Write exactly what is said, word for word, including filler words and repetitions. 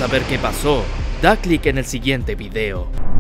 saber qué pasó, da clic en el siguiente video.